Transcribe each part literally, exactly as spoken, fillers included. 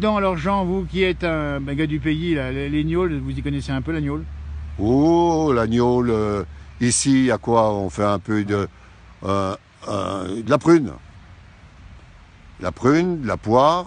là-dedans, alors Jean, vous qui êtes un, un gars du pays, là, les, les gnôles, vous y connaissez un peu la gnôle? Oh, l'agneau, le... ici, à quoi on fait un peu de, euh, euh, de la prune. La prune, de la poire,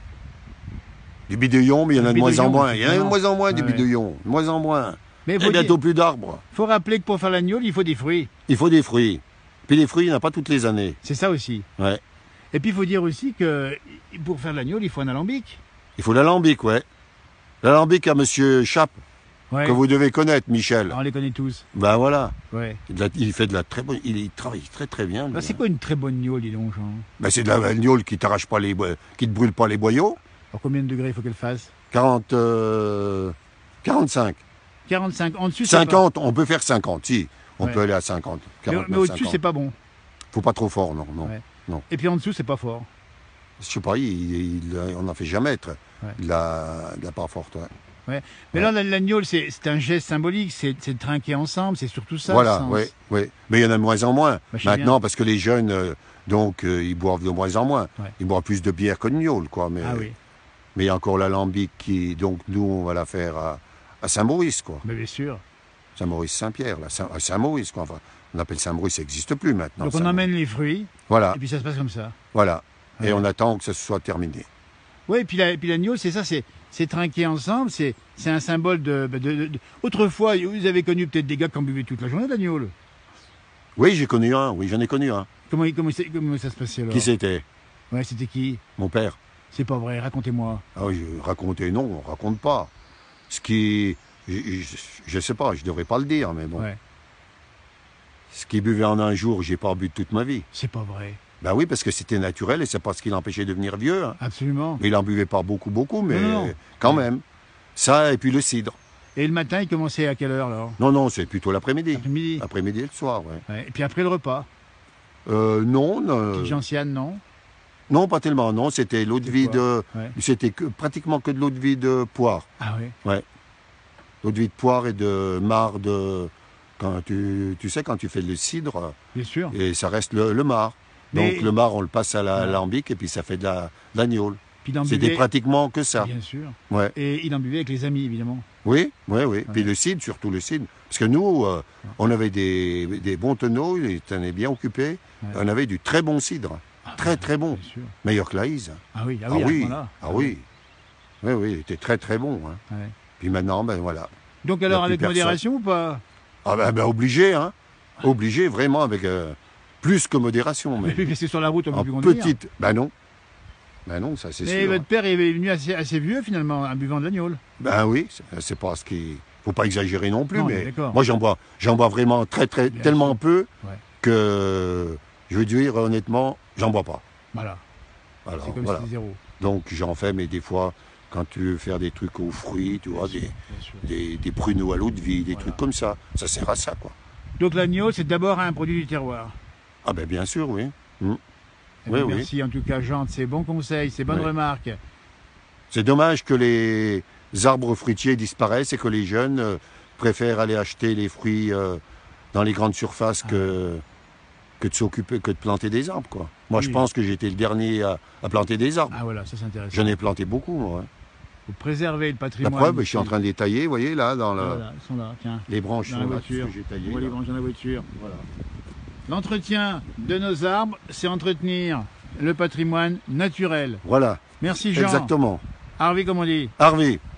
du bidouillon, mais il y en a de moins en moins. Il y en a de moins en moins, des ouais. bidouillons, de moins en moins. Mais il y a bientôt plus d'arbres. Il faut rappeler que pour faire la gnôle, il faut des fruits. Il faut des fruits. Puis les fruits, il n'y en a pas toutes les années. C'est ça aussi. Ouais. Et puis il faut dire aussi que pour faire de la gnôle, il faut un alambic. Il faut l'alambic, ouais. L'alambic à Monsieur Chape, Ouais. que vous devez connaître, Michel. On les connaît tous. Ben voilà. Ouais. Il, il fait de la très bonne. Il, il travaille très très bien. Bah, c'est quoi une très bonne gnôle, dis donc, Jean? Ben, c'est de la gnôle qui t'arrache pas les, qui te brûle pas les boyaux. Alors combien de degrés il faut qu'elle fasse? quarante, euh, quarante-cinq. quarante-cinq. En dessus, cinquante, pas... on peut faire cinquante, si. On ouais. peut aller à cinquante. quarante, mais, mais au-dessus, c'est pas bon. Faut pas trop fort, non. non, ouais. non. Et puis en dessous, c'est pas fort. Je sais pas, il, il, on n'en fait jamais être ouais. de, la, de la part forte. Ouais. Ouais. Mais ouais. là, la gnôle, c'est un geste symbolique, c'est de trinquer ensemble, c'est surtout ça. Voilà, oui, oui. Mais il y en a de moins en moins. Bah, maintenant, bien. parce que les jeunes, euh, donc, euh, ils boivent de moins en moins. Ouais. Ils boivent plus de bière que de gnôle, quoi. Mais, ah, oui. mais il y a encore l'alambic qui, donc, nous, on va la faire à, à Saint-Maurice, quoi. Mais bien sûr. Saint-Maurice-Saint-Pierre, là, Saint, Saint-Maurice, quoi. Enfin, on appelle Saint-Maurice, ça n'existe plus maintenant. Donc on emmène les fruits. Voilà. Et puis ça se passe comme ça. Voilà. Ouais. Et on attend que ça soit terminé. Oui, et puis la, puis la gnôle, c'est ça, c'est trinquer ensemble, c'est un symbole de, de, de, de... Autrefois, vous avez connu peut-être des gars qui en buvaient toute la journée, la gnôle. Oui, j'ai connu un, oui, j'en ai connu un. Comment, comment, comment ça se passait alors? Qui c'était? Ouais, c'était qui? Mon père. C'est pas vrai, racontez-moi. Ah oui, raconter, non, on raconte pas. Ce qui... Je, je, je sais pas, je devrais pas le dire, mais bon. Ouais. Ce qu'il buvait en un jour, j'ai pas bu toute ma vie. C'est pas vrai. Ben oui, parce que c'était naturel et c'est pas ce qui l'empêchait de devenir vieux. Hein. Absolument. Mais il en buvait pas beaucoup, beaucoup, mais non, non. quand même. Ça, et puis le cidre. Et le matin, il commençait à quelle heure alors? Non, non, c'est plutôt l'après-midi. L'après-midi. L'après-midi et le soir, ouais. ouais. Et puis après le repas? Euh, non. non Petite gentiane, non? Non, pas tellement, non. C'était l'eau de vie de... Ouais. C'était que, pratiquement que de l'eau de vie de poire. Ah oui? Ouais. L'eau de vie de poire et de marc de... Quand tu, tu sais, quand tu fais le cidre... Bien sûr. Et ça reste le, le marc. Donc Mais... le marc, on le passe à l'alambic la, et puis ça fait de la, de la gnôle. C'était buvait... pratiquement que ça. Bien sûr. Ouais. Et il en buvait avec les amis, évidemment. Oui, oui, oui. Ouais. Puis le cidre, surtout le cidre. Parce que nous, euh, on avait des, des bons tonneaux, ils étaient bien occupés. Ouais. On avait du très bon cidre. Ah, très, très bon. Bien sûr. Meilleur que l'Aïs. Ah oui, ah oui. Ah oui, ah, ah oui. Oui, oui, il était très, très bon. Hein. Ouais. Puis maintenant, ben voilà. Donc alors, avec modération ou pas? Ah ben, ben obligé, hein. Obligé, vraiment, avec... Euh, plus que modération. Mais, mais puis c'est sur la route, on peut en plus conduire. Petite, ben non. Ben non, ça c'est sûr. Mais votre père est venu assez, assez vieux finalement, en buvant de la gnôle. Ben oui, c'est pas ce qui... Faut pas exagérer non plus, non, mais mais moi j'en bois, j'en bois vraiment très très, Bien tellement sûr. peu ouais. que, je veux dire honnêtement, j'en bois pas. Voilà. Alors, c'est comme voilà. si zéro. Donc j'en fais, mais des fois, quand tu veux faire des trucs aux fruits, tu bien vois, sûr, des, des, des pruneaux à l'eau de vie, des voilà. trucs comme ça, ça sert à ça, quoi. Donc la gnôle, c'est d'abord un produit du terroir. Ah ben bien sûr, oui. Mmh. Oui, oui, merci oui. en tout cas Jean de ces bons conseils, ces bonnes oui. remarques. C'est dommage que les arbres fruitiers disparaissent et que les jeunes euh, préfèrent aller acheter les fruits euh, dans les grandes surfaces ah. que, que de s'occuper, que de planter des arbres, quoi. Moi, oui. je pense que j'ai été le dernier à, à planter des arbres. Ah voilà, ça c'est intéressant. J'en ai planté beaucoup, moi. Vous préservez le patrimoine. La preuve, je suis en train de les tailler, vous voyez, là, dans le... Voilà, ils sont là, tiens. Les branches dans sont la là, voiture. que j'ai taillé. On voit les branches dans la voiture. Voilà. L'entretien de nos arbres, c'est entretenir le patrimoine naturel. Voilà. Merci Jean. Exactement. Harvey, comme on dit. Harvey.